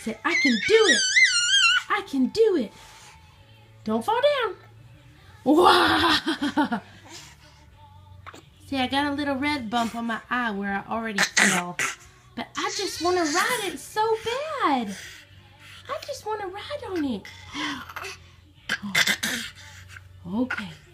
Say, I can do it. I can do it. Don't fall down. Wow. See, I got a little red bump on my eye where I already fell. But I just want to ride it so bad. I just want to ride on it. Okay.